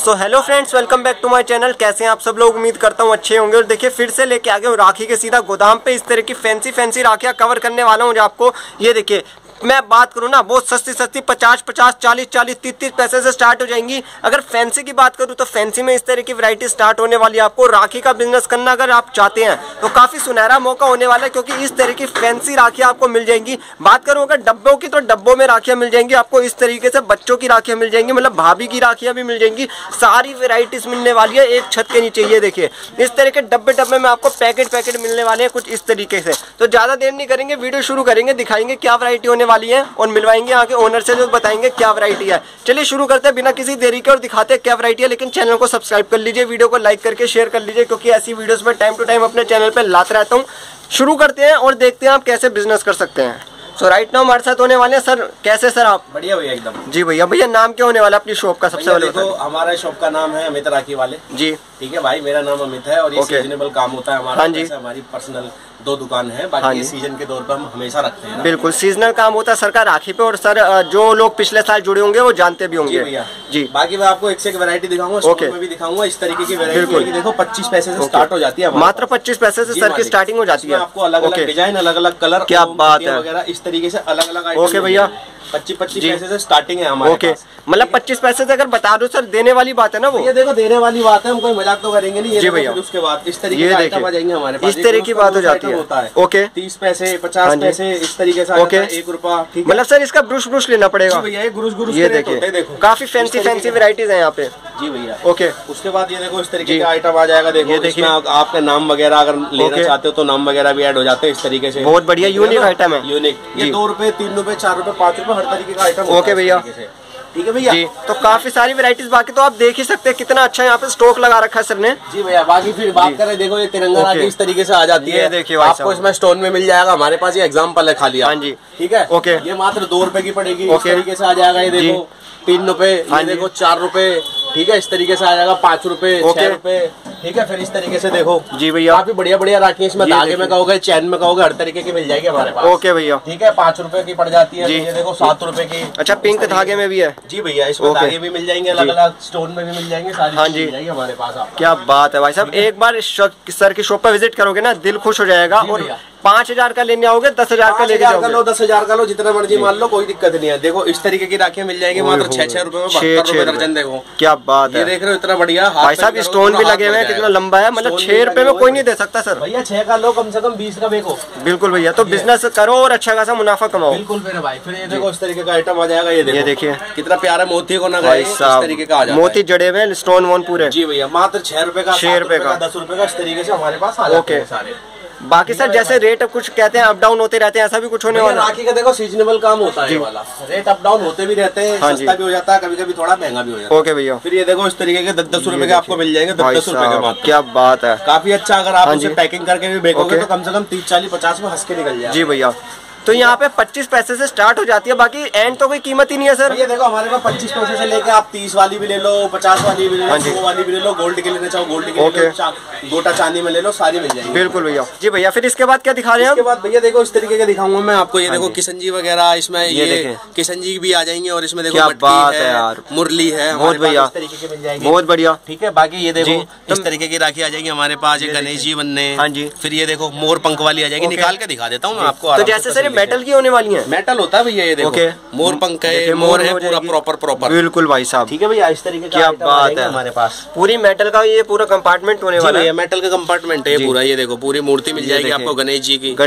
So hello friends, welcome back to my channel. कैसे हैं आप सब लोग? उम्मीद करता हूँ अच्छे होंगे। और देखिए फिर से लेके आ गए हूँ राखी के सीधा गोदाम पे। इस तरह की फैंसी राखियाँ कवर करने वाला हूँ आपको। ये देखिए, मैं बात करूँ ना, बहुत सस्ती 50, 40, 30 पैसे से स्टार्ट हो जाएंगी। अगर फैंसी की बात करूँ तो फैंसी में इस तरह की वैरायटी स्टार्ट होने वाली है। आपको राखी का बिजनेस करना अगर आप चाहते हैं तो काफ़ी सुनहरा मौका होने वाला है, क्योंकि इस तरह की फैंसी राखियाँ आपको मिल जाएंगी। बात करूँ अगर डब्बों की, तो डब्बों में राखियाँ मिल जाएंगी आपको। इस तरीके से बच्चों की राखियाँ मिल जाएंगी, मतलब भाभी की राखियाँ भी मिल जाएंगी। सारी वेराइटीज मिलने वाली है एक छत के नीचे। ये देखिए, इस तरह के डब्बे में आपको पैकेट मिलने वाले हैं कुछ इस तरीके से। तो ज़्यादा देर नहीं करेंगे, वीडियो शुरू करेंगे, दिखाएंगे क्या वैरायटी होने वाली है और मिलवाएंगे यहाँ के ओनर से, जो बताएंगे क्या वैरायटी है। चलिए शुरू करते हैं बिना किसी देरी के और दिखाते हैं क्या वैरायटी है। लेकिन चैनल को सब्सक्राइब कर लीजिए, वीडियो को लाइक करके शेयर कर लीजिए, क्योंकि ऐसी वीडियोस में टाइम टू टाइम अपने चैनल पे लाते रहता हूँ। शुरू करते हैं और देखते हैं आप कैसे बिजनेस कर सकते हैं। सो राइट नाउ हमारे साथ होने वाले हैं सर। कैसे सर आप? बढ़िया भैया, एकदम। जी भैया नाम क्या होने वाला है अपनी शॉप का? सबसे पहले तो हमारा शॉप का नाम है अमित राखी वाले जी। ठीक है भाई, मेरा नाम अमित है और ये सीजनेबल काम होता है हमारा। हाँ जी, हमारी पर्सनल 2 दुकान है, बाकी हाँ ये सीजन के दौर पर हम हमेशा रखते हैं। बिल्कुल सीजनल काम होता है सर का राखी पे। और सर जो लोग पिछले साल जुड़े होंगे वो जानते भी होंगे भैया जी। बाकी मैं आपको एक से एक वैरायटी दिखाऊंगा, स्टोर में भी दिखाऊंगा। इस तरीके की वैरायटी देखो 25 पैसे से स्टार्ट हो जाती है, मात्र 25 पैसे से सर की स्टार्टिंग हो जाती है। आपको अलग अलग डिजाइन, अलग अलग कलर, क्या बात है वगैरह, इस तरीके से अलग अलग। ओके भैया, 25 पैसे से स्टार्टिंग है हमारे। ओके, मतलब 25 पैसे से अगर बता दो सर, देने वाली बात है ना वो। ये देखो देने वाली बात है, हम कोई मजाक तो करेंगे नहीं। जी भैया, उसके बाद इस तरीके के आइटम आ जाएंगे हमारे पास। इस तरह की बात हो जाती है। ओके, 30 पैसे, 50 पैसे, इस तरीके से। ओके, 1 रुपया। मतलब सर इसका ब्रुश लेना पड़ेगा भैया। ये देखो काफी फैंसी वेराइटीज है यहाँ पे जी भैया। ओके, उसके बाद ये देखो इस तरीके का आइटम आ जाएगा। देखो ये देखिए, आपका नाम वगैरह अगर लेना चाहते हो तो नाम वगैरह भी ऐड हो जाते हैं इस तरीके से। बहुत बढ़िया यूनिक आइटम है। यूनिक, ये 2 रुपए, 3 रुपए, 4 रुपए, 5 रुपए, हर तरीके का आइटम। ओके भैया, ठीक है भैया जी। तो काफी सारी वैरायटीज, बाकी तो आप देख ही सकते हैं कितना अच्छा यहाँ पे स्टॉक लगा रखा है सर ने जी भैया। बाकी फिर बात करें, देखो ये तिरंगा राखी इस तरीके से आ जाती है। देखिए आपको इसमें स्टोन में मिल जाएगा। हमारे पास ये एग्जाम्पल है खाली। हाँ जी, ठीक है। ओके, ये मात्र 2 रुपए की पड़ेगी। इस तरीके से आ जाएगा। ये देखो 3 रुपए, ये देखो 4 रुपए, ठीक है। इस तरीके से आ जाएगा 5 रुपए, 6 रुपए, ठीक है। फिर इस तरीके से देखो जी भैया, काफी बढ़िया राखी है। इसमें धागे में कहोगे, चैन में कहोगे, हर तरीके की मिल जाएगी हमारे पास। ओके भैया, ठीक है। 5 रुपए की पड़ जाती है। ये देखो 7 रुपए की। अच्छा, पिंक धागे में भी है जी भैया। इसमें धागे भी मिल जाएंगे, अलग अलग स्टोन में भी मिल जाएंगे, सारी हाँ जी मिल जाएगी हमारे पास। क्या बात है भाई साहब, एक बार सर की शॉप पर विजिट करोगे ना, दिल खुश हो जाएगा। और 5000 का लेने आओगे, 10,000 का लेके जाओगे, 10,000 का लो, जितना मर्जी मान लो, कोई दिक्कत नहीं है। देखो इस तरीके की राखियां मिल जाएगी मात्र 6 रुपए में, 72 रुपए दर्जन। देखो क्या बात है, ये देख रहे हो इतना बढ़िया भाई साहब, स्टोन भी लगे हुए हैं, कितना लंबा है। मतलब 6 रुपए में कोई नहीं दे सकता सर। भैया 6 का लो, कम से कम 20 का बेचो। बिल्कुल भैया, तो बिजनेस करो और अच्छा खासा मुनाफा कमाओ। बिल्कुल मेरे भाई। फिर ये देखो इस तरीके का आइटम आ जाएगा। ये देखिए कितना प्यारा मोती को ना इस तरीके का आ जाएगा, मोती जड़े हुए, स्टोन वोन पूरे जी भैया। मात्र 6 रुपए का, 6 रुपए का, 10 रुपए का, इस तरीके से हमारे पास आ जाते हैं सारे। बाकी सर जैसे रेट कुछ कहते हैं अप डाउन होते रहते हैं, ऐसा भी कुछ होने वाला? राखी का देखो सीजनेबल काम होता है वाला, रेट अप डाउन होते भी रहते हैं। सस्ता भी हो जाता है, कभी कभी थोड़ा महंगा भी हो जाता है। ओके भैया, फिर ये देखो इस तरीके के 10 रुपए के आपको मिल जाएंगे, 10 रुपए के मात्र। क्या बात है, काफी अच्छा। अगर आप उसे पैकिंग करके भी बेचोगे तो कम से कम 30, 40, 50 में हंस के निकल जाए जी भैया। तो यहाँ पे 25 पैसे से स्टार्ट हो जाती है, बाकी एंड तो कोई कीमत ही नहीं है सर। ये देखो हमारे पास 25 पैसे से लेके आप 30 वाली भी ले लो, 50 वाली भी ले लो, 100 वाली भी ले लो, गोल्ड के लेना चाहो गोल्ड के ले लो, गोटा चांदी में ले लो, सारी मिल जाएगी। बिल्कुल भैया जी। भैया फिर इसके बाद क्या दिखा रहे हैं? इसके बाद भैया देखो इस तरीके के दिखाऊंगा मैं आपको। ये देखो किशन जी वगैरह, इसमें ये किशन जी भी आ जाएंगे। और इसमें देखो बात है यार, मुरली है, बहुत बढ़िया, इस तरीके की मिल जाएगी, बहुत बढ़िया, ठीक है। बाकी ये देखो इस तरीके की राखी आ जाएगी हमारे पास। ये गणेश जी बनने। हाँ जी। फिर ये देखो मोर पंख वाली आ जाएगी, निकाल के दिखा देता हूँ मैं आपको। तो जैसे सर मेटल की होने वाली है? मेटल होता है भैया। ये देखो मोर पंख है, मोर है पूरा प्रॉपर। बिल्कुल भाई साहब, ठीक है भैया। इस तरीके का क्या बात है हमारे पास, पूरी मेटल का ये पूरा कंपार्टमेंट होने वाला है। मेटल का कंपार्टमेंट है पूरा। ये देखो पूरी मूर्ति मिल जाएगी आपको गणेश जी की।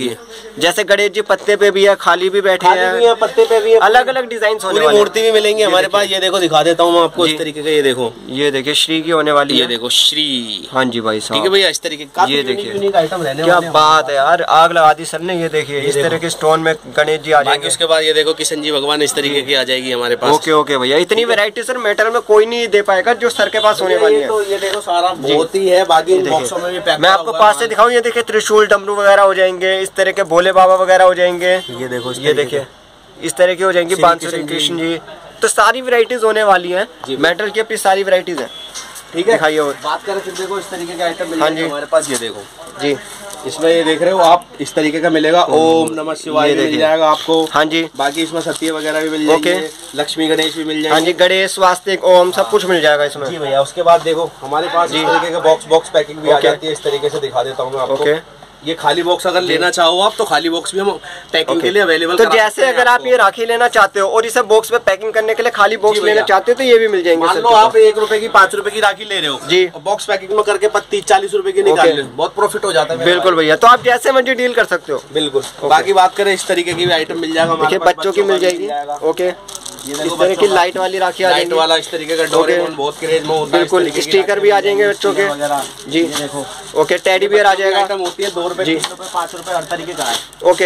जैसे गणेश जी पत्ते पे भी है, खाली भी बैठे हैं, पत्ते पे भी अलग अलग डिजाइन होने वाली मूर्ति भी मिलेंगी हमारे पास। ये देखो दिखा देता हूँ मैं आपको इस तरीके का। ये देखो, ये देखिए श्री की होने वाली है। ये देखो श्री, हाँ जी भाई साहब, ठीक है भैया। इस तरीके का ये देखिए आइटम रहने, क्या बात है यार, आग लगा दी सर ने। ये देखिए इस तरह के स्टोन में गणेश जी आ जाएंगे। उसके बाद ये देखो किशन जी भगवान इस तरीके की आ जाएगी हमारे पास। ओके भैया, इतनी वैरायटी सर मेटल में कोई नहीं दे पाएगा जो सर के पास होने वाली है। तो ये देखो सारा मोती है, बाकी बॉक्सों में भी पैक। मैं आपको पास से दिखाऊं, ये देखिए त्रिशूल डमरू वगैरह हो जाएंगे, इस तरह के भोले बाबा वगैरह हो जाएंगे। ये देखो, ये देखिए इस तरह की हो जाएंगी बांसुरी कृष्ण जी। तो सारी वैरायटीज होने वाली है, मेटल की अपनी सारी वैरायटीज है, ठीक है। दिखाइए और बात करें फिर देखो इस तरीके के आइटम मिल जाएंगे हमारे पास। ये देखो जी, इसमें ये देख रहे हो आप, इस तरीके का मिलेगा। ओम नमः शिवाय मिल जाएगा आपको। हाँ जी। बाकी इसमें सत्य वगैरह भी मिल जाएंगे। लक्ष्मी गणेश भी मिल जाएंगे। हाँ जी, गणेश स्वास्तिक ओम सब कुछ मिल जाएगा इसमें। जी भैया। उसके बाद देखो हमारे पास इस तरीके का बॉक्स पैकिंग भी आ जाती है। इस तरीके से दिखा देता हूँ मैं आपको। ये खाली बॉक्स अगर लेना चाहो आप तो खाली बॉक्स भी हम पैकिंग के लिए अवेलेबल तो जैसे अगर आप ये राखी लेना चाहते हो और इसे बॉक्स में पैकिंग करने के लिए खाली बॉक्स लेना चाहते हो तो ये भी मिल जाएंगे। मान लो आप 1 रुपए की 5 रुपए की राखी ले रहे हो जी, बॉक्स पैकिंग में करके 30-40 रुपए की निकाल रहे हो, बहुत प्रॉफिट हो जाता है। बिल्कुल भैया, तो आप जैसे मर्जी डील कर सकते हो। बिल्कुल। बाकी बात करें इस तरीके की भी आइटम मिल जाएगा हमारे पास। बच्चों की मिल जाएगी। ओके, इस तरह की लाइट वाली राखी आ जाएगी। लाइट वाला इस तरीके का डोरेमोन बहुत क्रेज में होता है। बिल्कुल, स्टिकर भी आ जाएंगे बच्चों के जी। देखो ओके, टेडी बियर आ जाएगा। आइटम होती है 2 रुपए, 3 रुपए, 5 रुपए, हर तरीके का है। ओके,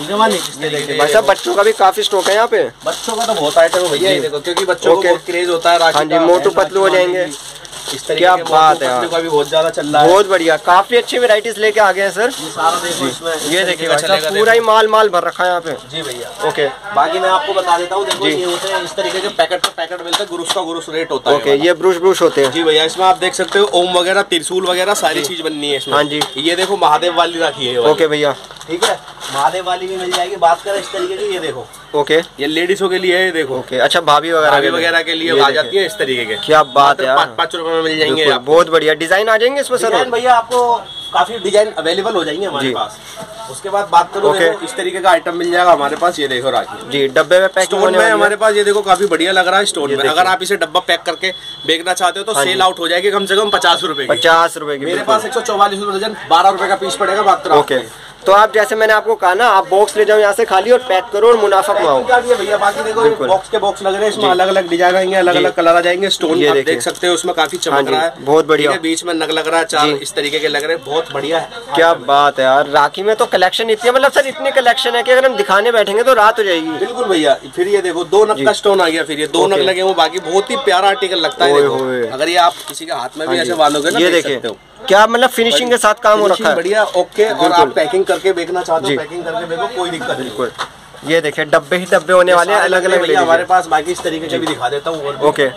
भाई साहब बच्चों का भी काफी स्टॉक है यहाँ पे। बच्चों का तो बहुत आइटम है भैया, ये देखो, क्योंकि बच्चों को बहुत क्रेज होता है राखी। हाँ जी, मोटू पतलू हो जाएंगे। इस तरीके क्या बात है यार, का भी बहुत ज्यादा चल रहा है। बहुत बढ़िया, काफी अच्छी वेराइटीज लेके आ गए हैं सर। ये सारा देखो इसमें, ये देखिए पूरा ही माल भर रखा है यहाँ पे। जी भैया। ओके, बाकी मैं आपको बता देता हूँ, देखो ये होते हैं इस तरीके के पैकेट मिलते हैं, गुरुस का गुरुस रेट होता है। ओके, ये ब्रुश होते हैं। जी भैया। इसमें आप देख सकते हो ओम वगैरह, त्रिशूल वगैरह सारी चीज बननी है इसमें। हाँ जी। ये देखो महादेव वाली राखी है। ओके भैया, ठीक है, महादेव वाली भी मिल जाएगी। बात करें इस तरीके की, ये देखो। ओके, ये लेडीजों के लिए है, ये देखो। ओके, अच्छा भाभी वगैरह के लिए आ जाती है इस तरीके के। क्या बात है, 5 रुपए में मिल जाएंगे। बहुत बढ़िया डिजाइन आ जाएंगे इसमें सर। भैया आपको काफी डिजाइन अवेलेबल हो जाएंगे हमारे पास। उसके बाद बात करो, इस तरीके का आइटम मिल जाएगा हमारे पास। ये देखो राखी जी, डब्बे में पैक स्टोन में हमारे पास। ये देखो काफी बढ़िया लग रहा है स्टोन में। अगर आप इसे डब्बा पैक करके बेचना चाहते हो तो सेल आउट हो जाएगी कम से कम 50 रुपए। 50 रुपए की। मेरे पास 144 रुपए दर्जन, 12 रुपए का पीस पड़ेगा। बात करो। ओके, तो आप जैसे मैंने आपको कहा ना, आप बॉक्स ले जाओ यहाँ से खाली और पैक करो और मुनाफा कमाओ भैया। बाकी देखो बॉक्स के बॉक्स लग रहे हैं, इसमें अलग अलग डिजाइन आएंगे, अलग अलग कलर आ जाएंगे। स्टोन आप देख सकते हो उसमें काफी चमक रहा है, बहुत बढ़िया। बीच में नग लग रहा है, 4 इस तरीके के लग रहे हैं, बहुत बढ़िया है। क्या बात है यार, राखी में तो कलेक्शन इतनी, मतलब सर इतनी कलेक्शन है कि अगर हम दिखाने बैठेंगे तो रात हो जाएगी। बिल्कुल भैया। फिर ये देखो 2 नग का स्टोन आ गया, फिर ये 2 नग लगे हुए। बाकी बहुत ही प्यारा आर्टिकल लगता है। अगर ये आप किसी के हाथ में भी ऐसे बांधोगे ना, देख सकते हो क्या मतलब फिनिशिंग के साथ काम हो रखा है। बढ़िया। ओके, और आप पैकिंग करके बेचना चाहते हो, पैकिंग करके बेचो, कोई दिक्कत नहीं। ये देखिए डब्बे ही डब्बे होने वाले हैं, अलग अलग हमारे पास। बाकी इस तरीके के भी दिखा देता हूँ। ओके,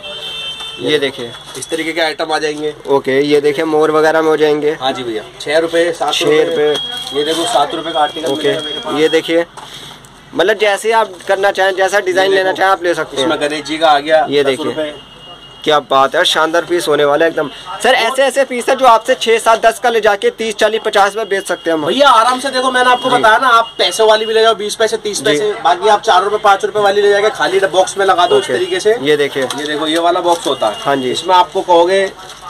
ये देखिए इस तरीके के आइटम आ जाएंगे। ओके, ये देखिए मोर वगैरह में हो जाएंगे। हाँ जी भैया। 6 रुपए, 7 रुपए। ये देखो 7 रुपए का आर्टिकल। ओके, ये देखिए, मतलब जैसे आप करना चाहें, जैसा डिजाइन लेना चाहें आप ले सकते हैं। इसमें गणेश जी का आ गया। ये देखिए क्या बात है, शानदार पीस होने वाला है एकदम। सर ऐसे पीस है जो आपसे 6, 7, 10 का ले जाके 30, 40, 50 में बेच सकते हैं भैया आराम से। देखो मैंने आपको बताया ना, आप पैसे वाली भी ले जाओ, 20 पैसे, 30 पैसे। बाकी आप 4 रुपए, 5 रुपए वाली ले जाके खाली बॉक्स में लगा दो इस तरीके से। ये देखिए, ये देखो ये वाला बॉक्स होता है। हाँ जी। इसमें आपको कहोगे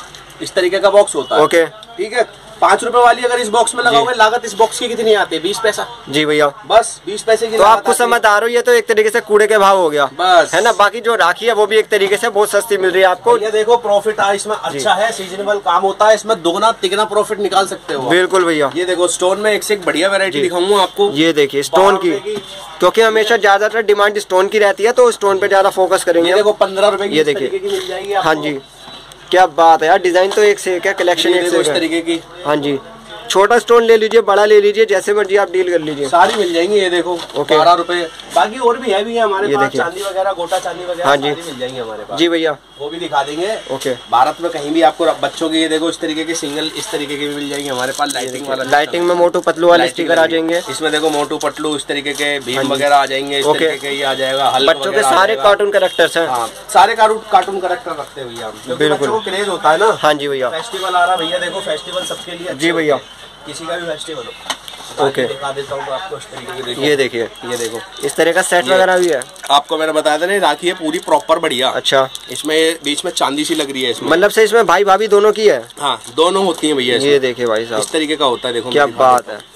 इस तरीके का बॉक्स होता है। ओके, ठीक है। 5 रुपए वाली अगर इस बॉक्स में लगाओगे, लागत इस बॉक्स की कितनी आती है? 20 पैसा। जी भैया, बस 20 पैसे की। तो आपको समझ आ रही है, तो एक तरीके से कूड़े के भाव हो गया बस, है ना। बाकी जो राखी है वो भी एक तरीके से बहुत सस्ती मिल रही है आपको। ये देखो प्रॉफिट इसमें अच्छा है, सीजनेबल काम होता है, इसमें दुगना तिगना प्रॉफिट निकाल सकते हो। बिल्कुल भैया। ये देखो स्टोन में एक से एक बढ़िया वैरायटी दिखाऊंगा आपको। ये देखिए स्टोन की, क्योंकि हमेशा ज्यादातर डिमांड स्टोन की रहती है, तो स्टोन पे ज्यादा फोकस करेंगे। ये देखो 15 रुपए की। ये देखिए मिल जाएगी। हाँ जी, क्या बात है यार, डिजाइन तो एक से एक है, कलेक्शन एक से एक तरीके की। हाँ जी, छोटा स्टोन ले लीजिए, बड़ा ले लीजिए, जैसे मर्जी आप डील कर लीजिए, सारी मिल जाएंगी। ये देखो 12 रुपए। बाकी और भी है हमारे पास, चांदी वगैरह, गोटा चांदी वगैरह। हाँ जी, मिल जाएंगे हमारे पास। जी भैया, वो भी दिखा देंगे। ओके, भारत में कहीं भी आपको बच्चों की, ये देखो इस तरीके के सिंगल इस तरीके के भी मिल जाएंगे हमारे पास। लाइटिंग वाला, लाइटिंग में मोटू पतलू वाले स्टिकर आ जाएंगे। इसमें देखो मोटू पतलू इस तरीके के, भीम वगैरह आ जाएंगे। इस तरीके के ये आ जाएगा। बच्चों के सारे कार्टून कैरेक्टर्स हैं। सारे कार्टून कैरेक्टर रखते हैं भैया, क्योंकि बच्चों को क्रेज होता है ना। हाँ जी भैया, फेस्टिवल आ रहा है भैया, देखो फेस्टिवल सबके लिए। जी भैया, किसी का भी फेस्टिवल हो। ओके, दिखा देता हूँ आपको इस तरीके की। ये देखिए, ये देखो इस तरह का सेट वगैरह भी है। आपको मैंने बताया था ना, राखी है पूरी प्रॉपर बढ़िया। अच्छा, इसमें बीच में चांदी सी लग रही है इसमें, मतलब से इसमें भाई भाभी दोनों की है। हाँ, दोनों होती है भैया। ये देखिए भाई साहब, इस तरीके का होता है। देखो क्या बात है,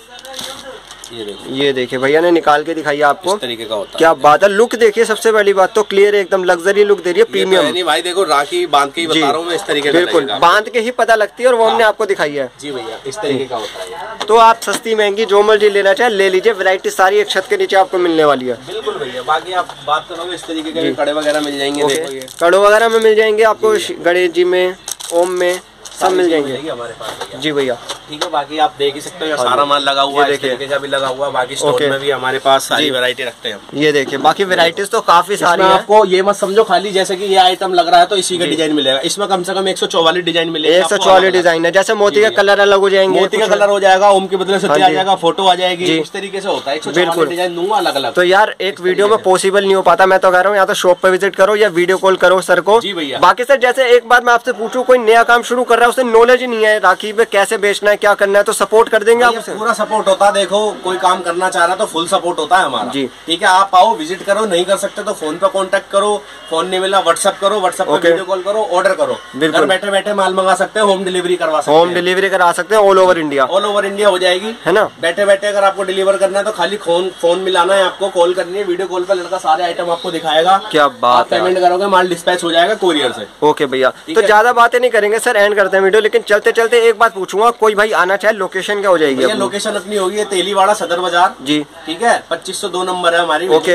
ये देखिए भैया ने निकाल के दिखाई आपको, इस तरीके का होता है। क्या बात है, लुक देखिए, सबसे पहली बात तो क्लियर है, एकदम लग्जरी लुक दे रही है, प्रीमियम। नहीं भाई देखो, राखी बांध के ही बता रहा हूँ मैं, इस तरीके का। बिल्कुल बांध के ही पता लगती है, और वो हमने आपको दिखाई है। जी भैया, इस तरीके का होता है। तो आप सस्ती महंगी जो मर्जी लेना चाहे ले लीजिए, वैरायटी सारी एक छत के नीचे आपको मिलने वाली है। बिल्कुल भैया। बाकी आप बात करोगे इस तरीके के कड़े वगैरह मिल जाएंगे। कड़ों वगैरह में मिल जाएंगे आपको, गणेश जी में, ओम में, सब मिल जाएंगे हमारे पास। जी भैया, ठीक है, बाकी आप देख ही सकते हो सारा माल लगा हुआ है, इस तरीके का भी लगा हुआ है। बाकी स्टोर में भी हमारे पास सारी वैरायटी रखते हैं। ये देखिए, बाकी वैरायटीज तो काफी सारी है। आपको ये मत समझो खाली जैसे कि ये आइटम लग रहा है तो इसी का डिजाइन मिलेगा। इसमें कम से कम 144 डिजाइन मिलेगा। 144 डिजाइन है। जैसे मोती का कलर अलग हो जाएंगे, मोती का कलर हो जाएगा, ओम के बदले सत्य आ जाएगा, फोटो आ जाएगी, इस तरीके से होता है। 144 डिजाइन दूंगा अलग अलग। तो यार एक वीडियो में पॉसिबल नहीं हो पाता, मैं तो कह रहा हूँ या तो शॉप पे विजिट करो या वीडियो कॉल करो सर को। जी भैया। बाकी सर जैसे एक बार मैं आपसे पूछूं, कोई नया काम शुरू कर रहा है, उसे नॉलेज ही नहीं है राखी पे कैसे बेचना है, क्या करना है, तो सपोर्ट कर देंगे आप उसे? पूरा सपोर्ट होता है। देखो कोई काम करना चाह रहा है तो फुल सपोर्ट होता है हमारा। जी ठीक है, आप आओ, विजिट करो, नहीं कर सकते तो फोन पे कांटेक्ट करो, फोन नहीं मिला व्हाट्सएप करो, व्हाट्सएप पे वीडियो कॉल करो, ऑर्डर करो। घर बैठे बैठे माल मंगा सकते हैं, होम डिलीवरी करवा सकते हैं। होम डिलीवरी करा सकते हैं all over India. All over India हो जाएगी, है ना। बैठे बैठे अगर आपको डिलीवर करना है तो खाली फोन मिलाना है, आपको कॉल करनी है, वीडियो कॉल पे लड़का सारे आइटम आपको दिखाएगा। क्या बात, पेमेंट करोगे माल डिस्पैच हो जाएगा कोरियर से। ओके भैया, तो ज्यादा बातें नहीं करेंगे सर, एंड करते हैं वीडियो। लेकिन चलते चलते एक बात पूछूंगा, कोई भाई आना चाहे लोकेशन क्या हो जाएगी? लोकेशन अपनी होगी तेलीवाड़ा सदर बाजार जी, ठीक है। 2502 नंबर है हमारी। ओके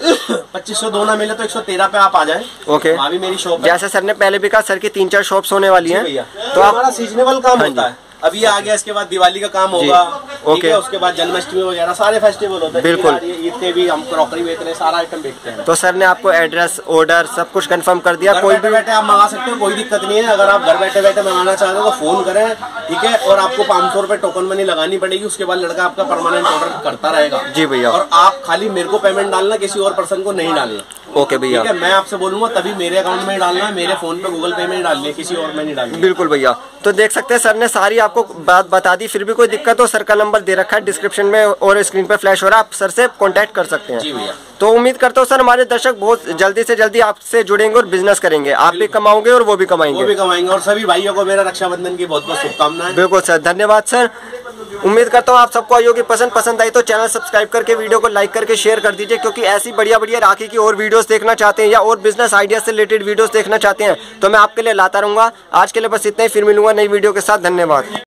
2502 ना मिले तो 113 पे आप आ जाएं। ओके, वहाँ भी मेरी शॉप है। जैसे सर ने पहले भी कहा सर की 3-4 शॉप्स होने वाली हैं, तो हमारा सीजनेबल काम होता है। अब ये आ गया, इसके बाद दिवाली का काम होगा, ठीक है, उसके बाद जन्माष्टमी वगैरह सारे फेस्टिवल होते हैं। बिल्कुल, ईद के भी हम क्रॉकरी बेच रहे हैं, सारा आइटम बेचते हैं। तो सर ने आपको एड्रेस, ऑर्डर सब कुछ कंफर्म कर दिया? कोई भी बैठे आप मंगा सकते हो, कोई दिक्कत नहीं है। अगर आप घर बैठे बैठे मंगाना चाहते हो तो फोन करें, ठीक है। और आपको 500 रुपए टोकन मनी लगानी पड़ेगी, उसके बाद लड़का आपका परमानेंट ऑर्डर करता रहेगा। जी भैया, और आप खाली मेरे को पेमेंट डालना, किसी और पर्सन को नहीं डालना। ओके भैया, ठीक है, मैं आपसे बोलूंगा तभी मेरे अकाउंट में डालना है, मेरे फोन पे गूगल पे में डालनी है, किसी और में नहीं डालनी। बिल्कुल भैया, तो देख सकते हैं सर ने सारी आपको बात बता दी। फिर भी कोई दिक्कत हो, सर का नंबर दे रखा है डिस्क्रिप्शन में और स्क्रीन पे फ्लैश हो रहा है, आप सर से कांटेक्ट कर सकते हैं। जी भैया, तो उम्मीद करता हूँ सर हमारे दर्शक बहुत जल्दी से जल्दी आपसे जुड़ेंगे और बिजनेस करेंगे। आप भी कमाओगे और वो भी कमाएंगे। और सभी भाइयों को मेरा रक्षाबंधन की बहुत बहुत शुभकामनाएं। बिल्कुल सर, धन्यवाद सर। उम्मीद करता हूँ आप सबको आई होगी पसंद आई तो चैनल सब्सक्राइब करके वीडियो को लाइक करके शेयर कर दीजिए, क्योंकि ऐसी बढ़िया राखी की और वीडियोस देखना चाहते हैं या और बिजनेस आइडिया से रिलेटेड वीडियोस देखना चाहते हैं तो मैं आपके लिए लाता रहूंगा। आज के लिए बस इतना ही, फिर मिलूंगा नई वीडियो के साथ। धन्यवाद।